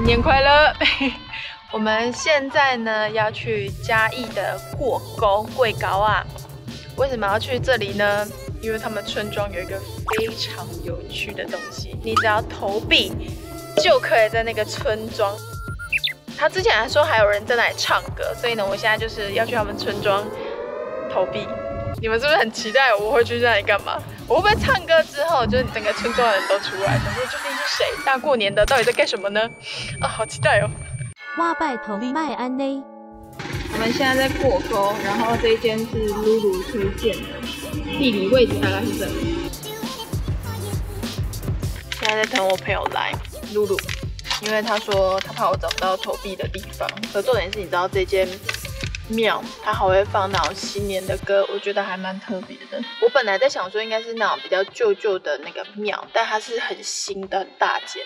年快乐！我们现在呢要去嘉义的过沟贵高啊。为什么要去这里呢？因为他们村庄有一个非常有趣的东西，你只要投币就可以在那个村庄。他之前还说还有人在那里唱歌，所以呢，我现在就是要去他们村庄投币。你们是不是很期待我会去那里干嘛？我会不会唱歌之后，就是整个村庄的人都出来，想说究竟是谁？大过年的到底在干什么呢？啊，好期待哦！ 哇，拜托麦安呢？ 我们现在在过沟，然后这一间是露露推荐的，地理位置大概是这里。现在在等我朋友来，露露，因为他说他怕我找不到投币的地方。可重点是，你知道这间庙它还会放那种新年的歌，我觉得还蛮特别的。我本来在想说应该是那种比较旧的那个庙，但它是很新的，很大间。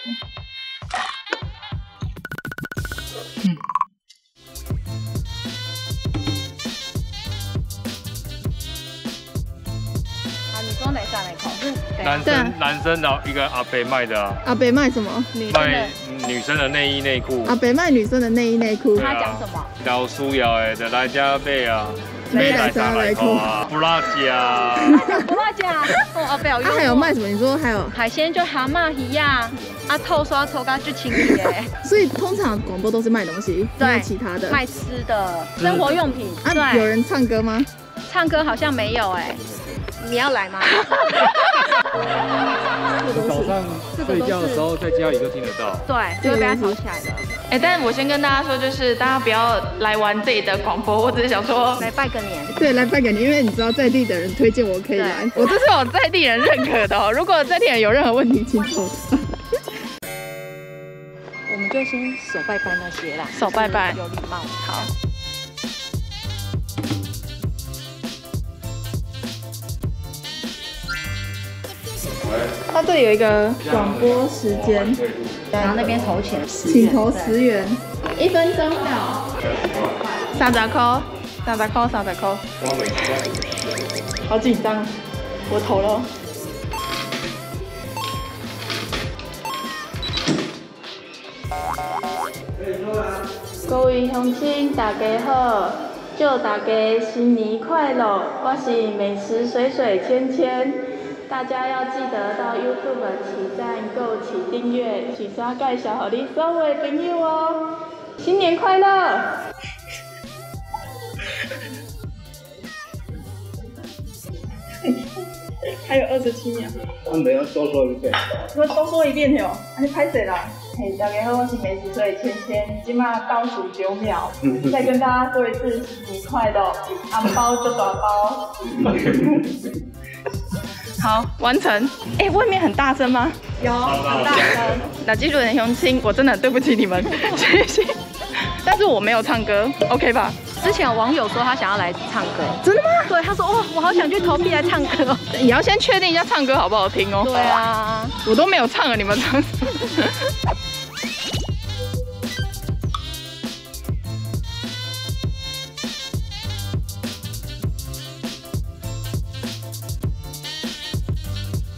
你说哪三哪口？ 男生然后一个阿伯卖的啊。 阿伯卖什么？ 卖女生的内衣内裤。 阿伯卖女生的内衣内裤。 他讲什么？ 老需要的就来这买啊， 买来3来块啊，不辣价。 不辣价。哦，阿伯有用。 还有卖什么？你说还有海鲜就蛤蟆鱼呀，透刷抽干就清理耶。 所以通常广播都是卖东西，没有其他的。 卖吃的，生活用品。 啊，有人唱歌吗？ 唱歌好像没有哎。你要来吗？ 早上睡觉的时候在家里就听得到。 对，就会被他吵起来的。 但是我先跟大家说，就是大家不要来玩这里的广播，我只是想说来拜个年。 对，来拜个年，因为你知道在地的人推荐我可以来， 我这是我在地人认可的哦。如果在地人有任何问题，请投他。 我们就先手拜拜那些啦， 手拜拜， 有礼貌。 好。它这里有一个广播时间， 然后那边投钱， 请投10元，1分钟到。 30块，30块，30块。好紧张，我投了。各位乡亲，大家好，祝大家新年快乐！我是美食水水芊芊。大家要记得到 YouTube 起赞、购起订阅，起刷介绍给你所有的朋友哦！新年快乐！还有27秒。 我们要多说一遍。 我多说一遍哟，你拍谁啦？嘿，大家好，我是美食水芊芊，今嘛倒数9秒，再跟大家说一次新年快乐，红包就大包。好，完成。外面很大声吗？有，很大声。那基主人乡亲，我真的很对不起你们，谢谢。但是我没有唱歌 ，OK 吧？ 之前有网友说他想要来唱歌， 真的吗？ 对，他说哦，我好想去投币来唱歌。 也要先确定一下唱歌好不好听哦。 对啊， 我都没有唱啊，你们唱。